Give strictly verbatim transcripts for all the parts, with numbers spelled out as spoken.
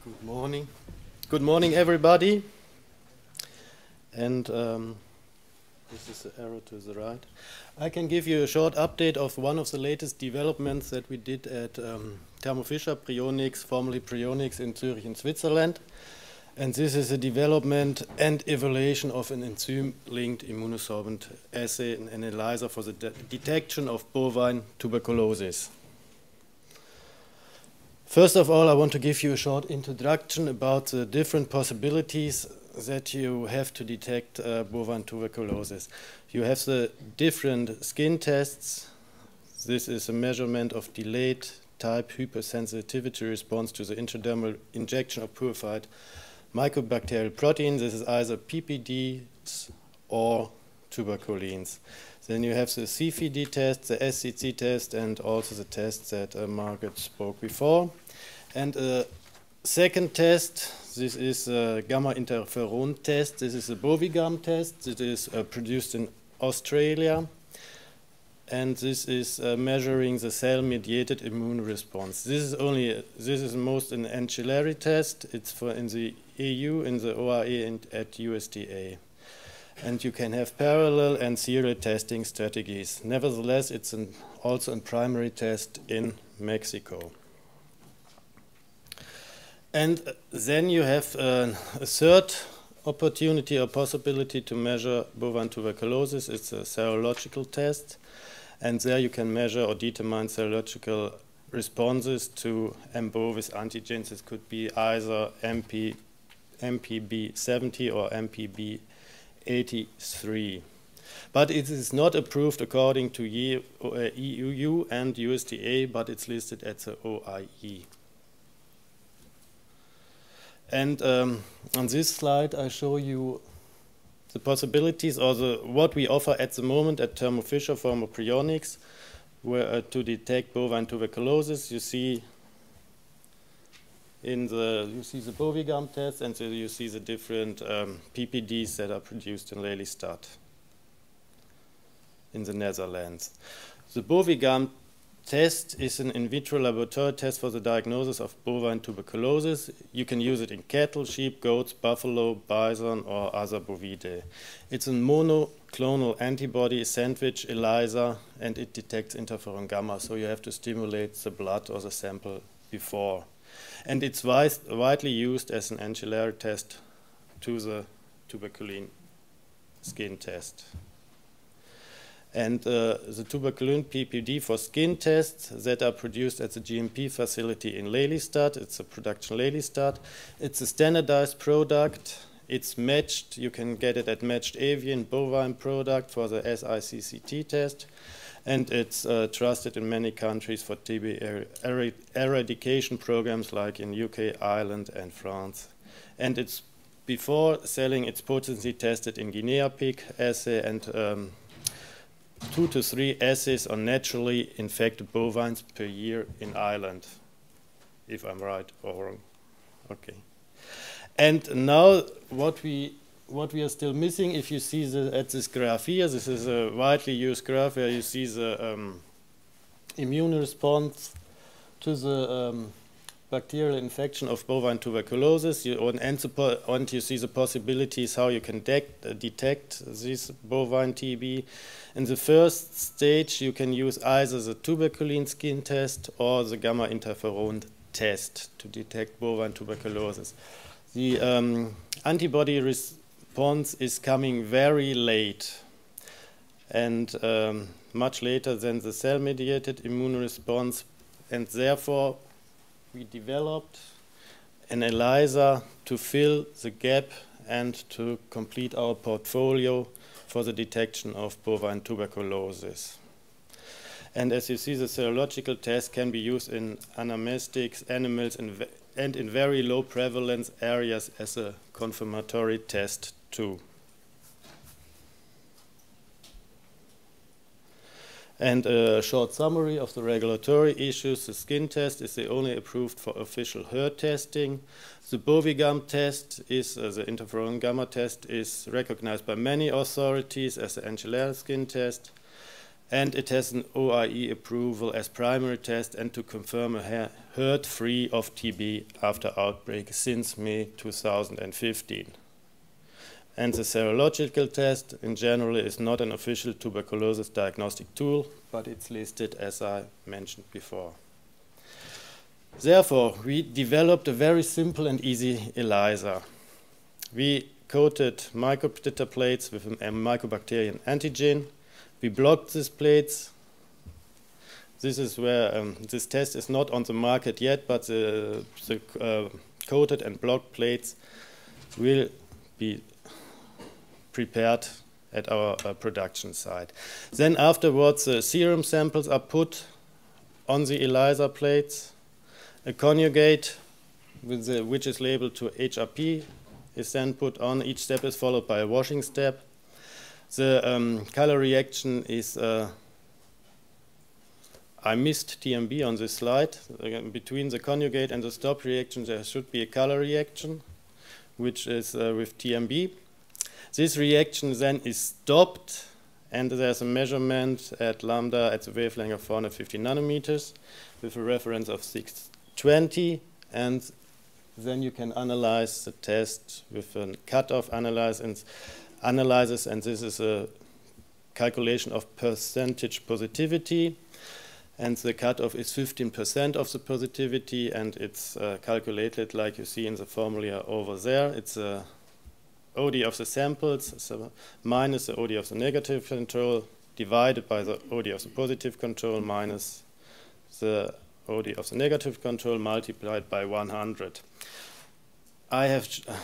Good morning. Good morning, everybody. And um, this is the arrow to the right. I can give you a short update of one of the latest developments that we did at um, Thermo Fisher Prionics, formerly Prionics in Zurich in Switzerland. And this is a development and evaluation of an enzyme-linked immunosorbent assay, an analyzer for the de detection of bovine tuberculosis. First of all, I want to give you a short introduction about the different possibilities that you have to detect uh, bovine tuberculosis. You have the different skin tests. This is a measurement of delayed type hypersensitivity response to the intradermal injection of purified mycobacterial protein. This is either P P Ds or tuberculins. Then you have the C F D test, the S C C test, and also the test that uh, Margaret spoke before. And a second test, this is a gamma interferon test. This is a Bovigam test. It is uh, produced in Australia. And this is uh, measuring the cell-mediated immune response. This is only, uh, this is most an ancillary test. It's for in the E U, in the O R A, and at U S D A. And you can have parallel and serial testing strategies. Nevertheless, it's an, also a primary test in Mexico. And then you have uh, a third opportunity or possibility to measure bovine tuberculosis. It's a serological test. And there you can measure or determine serological responses to M. bovis antigens. It could be either M P B seventy or M P B eighty-three. But it is not approved according to E U U and U S D A, but it's listed at the O I E. And um, on this slide, I show you the possibilities or the, what we offer at the moment at Thermo Fisher former Prionics, where uh, to detect bovine tuberculosis. You see in the you see the Bovigam test, and so you see the different um, P P Ds that are produced in Lelystad in the Netherlands. The Bovigam test is an in vitro laboratory test for the diagnosis of bovine tuberculosis. You can use it in cattle, sheep, goats, buffalo, bison, or other bovidae. It's a monoclonal antibody sandwich ELISA, and it detects interferon gamma, so you have to stimulate the blood or the sample before. And it's wise, widely used as an ancillary test to the tuberculin skin test. And uh, the tuberculin P P D for skin tests that are produced at the G M P facility in Lelystad. It's a production Lelystad. It's a standardized product. It's matched. You can get it at matched avian bovine product for the S I C C T test. And it's uh, trusted in many countries for T B er er eradication programs like in U K, Ireland, and France. And it's before selling, it's potency tested in Guinea pig assay and um, two to three assays on naturally infected bovines per year in Ireland, if I'm right or wrong. Okay. And now what we what we are still missing, if you see the, at this graph here, this is a widely used graph where you see the um, immune response to the um, bacterial infection of bovine tuberculosis, you, and, and you see the possibilities how you can de uh, detect this bovine T B. In the first stage, you can use either the tuberculin skin test or the gamma interferon test to detect bovine tuberculosis. The um, antibody response is coming very late and um, much later than the cell-mediated immune response, and therefore we developed an ELISA to fill the gap and to complete our portfolio for the detection of bovine tuberculosis. And as you see, the serological test can be used in anamnestics, animals, and, and in very low prevalence areas as a confirmatory test too. And a short summary of the regulatory issues. The skin test is the only approved for official herd testing. The Bovigam test is, uh, the interferon gamma test, is recognized by many authorities as an ancillary skin test. and it has an O I E approval as primary test and to confirm a herd free of T B after outbreak since May two thousand fifteen. And the serological test in general is not an official tuberculosis diagnostic tool, but it's listed as I mentioned before. Therefore, we developed a very simple and easy ELISA. We coated microptita plates with a mycobacterium antigen. We blocked these plates. This is where um, this test is not on the market yet, but the, the uh, coated and blocked plates will be prepared at our uh, production site. Then afterwards, the serum samples are put on the ELISA plates. A conjugate, with the, which is labeled to H R P, is then put on. Each step is followed by a washing step. The um, color reaction is, uh, I missed T M B on this slide. Again, between the conjugate and the stop reaction, there should be a color reaction, which is uh, with T M B. This reaction then is stopped, and there's a measurement at lambda at the wavelength of four hundred fifty nanometers with a reference of six twenty, and then you can analyze the test with a cutoff analysis, analysis, and this is a calculation of percentage positivity, and the cutoff is fifteen percent of the positivity, and it's uh, calculated like you see in the formula over there. It's a O D of the samples so minus the O D of the negative control divided by the O D of the positive control minus the O D of the negative control multiplied by one hundred. I have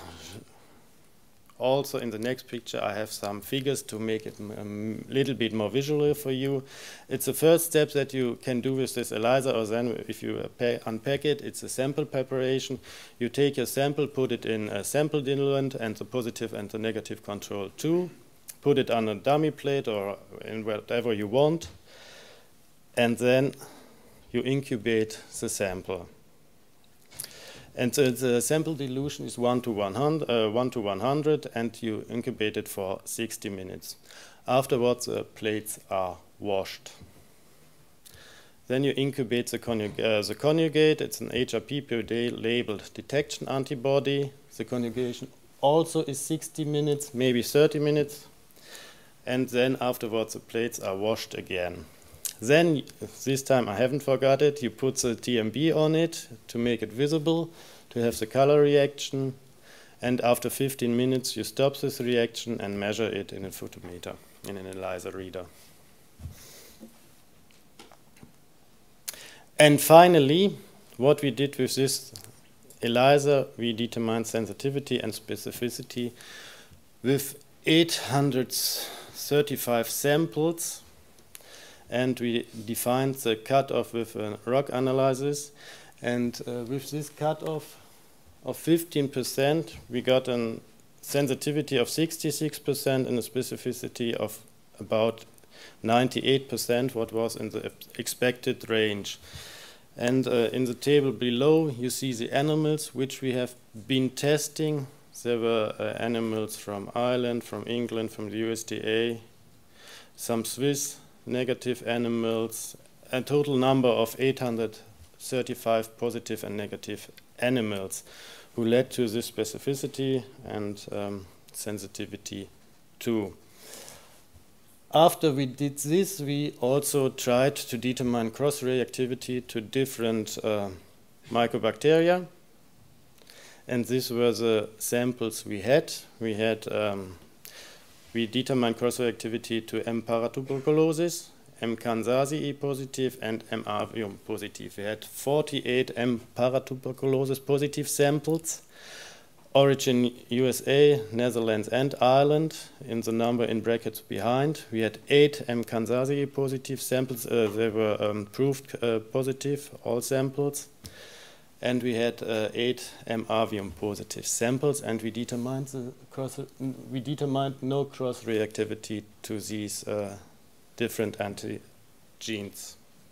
also in the next picture I have some figures to make it a little bit more visual for you. It's the first step that you can do with this ELISA, or then if you unpack it, it's a sample preparation. You take your sample, put it in a sample diluent and the positive and the negative control too. Put it on a dummy plate or in whatever you want, and then you incubate the sample. And the, the sample dilution is one to one hundred, uh, one to one hundred, and you incubate it for sixty minutes. Afterwards, the plates are washed. Then you incubate the, conjug uh, the conjugate. It's an H R P per day labeled detection antibody. The conjugation also is sixty minutes, maybe thirty minutes. And then afterwards, the plates are washed again. Then, this time I haven't forgot it, you put the T M B on it to make it visible, to have the color reaction, and after fifteen minutes you stop this reaction and measure it in a photometer, in an ELISA reader. And finally, what we did with this ELISA, we determined sensitivity and specificity with eight hundred thirty-five samples. And we defined the cutoff with a R O C analysis. And uh, with this cutoff of fifteen percent, we got a sensitivity of sixty-six percent and a specificity of about ninety-eight percent, what was in the expected range. And uh, in the table below, you see the animals which we have been testing. There were uh, animals from Ireland, from England, from the U S D A, some Swiss negative animals, a total number of eight hundred thirty-five positive and negative animals who led to this specificity and um, sensitivity too. After we did this, we also tried to determine cross-reactivity to different uh, mycobacteria, and these were the samples we had. We had um, We determined cross-reactivity to M. paratuberculosis, M. kansasii positive, and M. avium positive. We had forty-eight M. paratuberculosis positive samples, origin U S A, Netherlands, and Ireland, in the number in brackets behind. We had eight M. kansasii positive samples. Uh, they were um, proved uh, positive, all samples. And we had uh, eight M. avium positive samples, and we determined the cross. We determined no cross-reactivity to these uh, different antigens.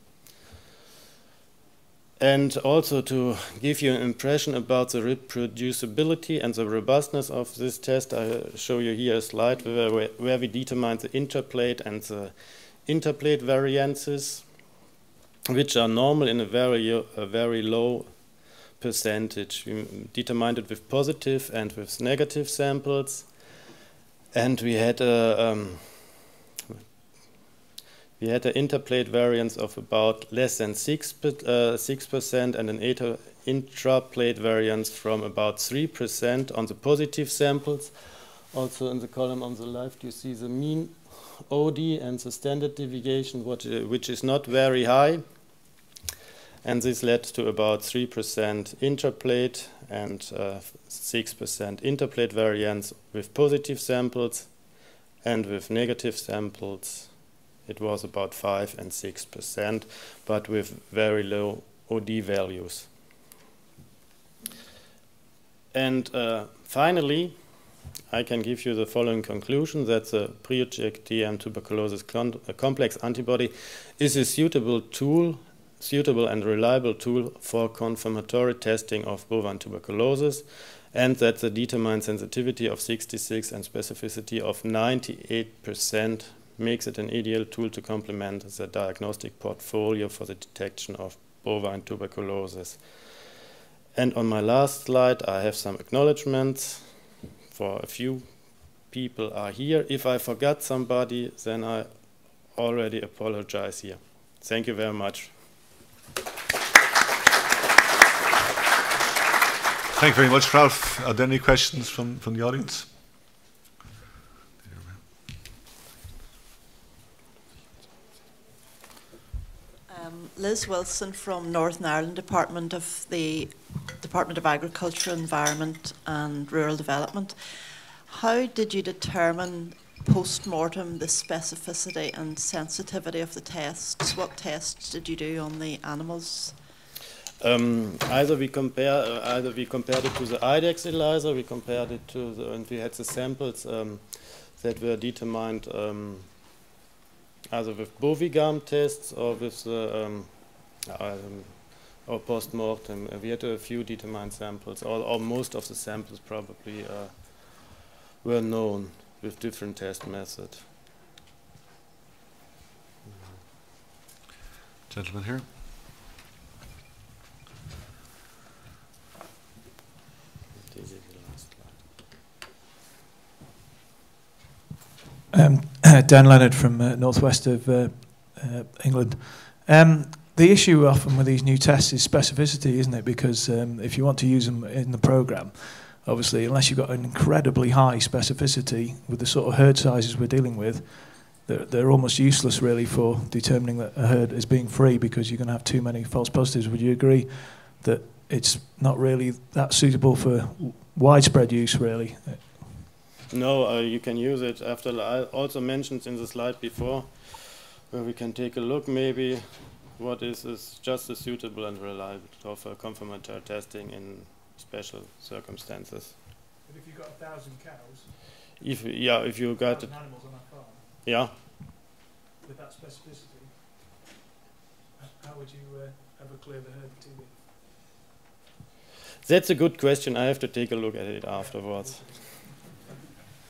And also to give you an impression about the reproducibility and the robustness of this test, I show you here a slide where, where we determined the interplate and the interplate variances, which are normal in a very, a very low percentage. We determined it with positive and with negative samples, and we had a um, we had an interplate variance of about less than six uh, six percent and an intraplate variance from about three percent on the positive samples. Also in the column on the left, you see the mean O D and the standard deviation, what, uh, which is not very high. And this led to about three percent intraplate and uh, six percent interplate variance with positive samples, and with negative samples it was about five and six percent, but with very low O D values. And uh, finally, I can give you the following conclusion, that the Prioject D M tuberculosis complex antibody is a suitable tool suitable and reliable tool for confirmatory testing of bovine tuberculosis, and that the determined sensitivity of sixty-six and specificity of ninety-eight percent makes it an ideal tool to complement the diagnostic portfolio for the detection of bovine tuberculosis. And on my last slide, I have some acknowledgements for a few people are here. If I forgot somebody, then I already apologize here. Thank you very much. Thank you very much, Ralph. Are there any questions from, from the audience? Um, Liz Wilson from Northern Ireland Department of the Department of Agriculture, Environment and Rural Development. How did you determine post-mortem the specificity and sensitivity of the tests? What tests did you do on the animals? Um, either we compare, uh, either we compared it to the I DEX ELISA, we compared it to the, and we had the samples um, that were determined um, either with Bovigam tests or with the um, um, or post-mortem. Uh, we had a few determined samples, or, or most of the samples probably uh, were known with different test methods. Gentleman here. Um, Dan Leonard from uh, northwest of uh, uh, England. Um, the issue often with these new tests is specificity, isn't it? Because um, if you want to use them in the programme, obviously, unless you've got an incredibly high specificity with the sort of herd sizes we're dealing with, they're, they're almost useless really for determining that a herd is being free, because you're going to have too many false positives. Would you agree that it's not really that suitable for widespread use, really? No, uh, you can use it after, I also mentioned in the slide before, where we can take a look maybe what is, is just as suitable and reliable for confirmatory testing in special circumstances. But if you've got a thousand cows, if yeah, if you got it, animals on a farm, yeah, with that specificity, how would you uh, ever clear the herd of T B? That's a good question. I have to take a look at it afterwards.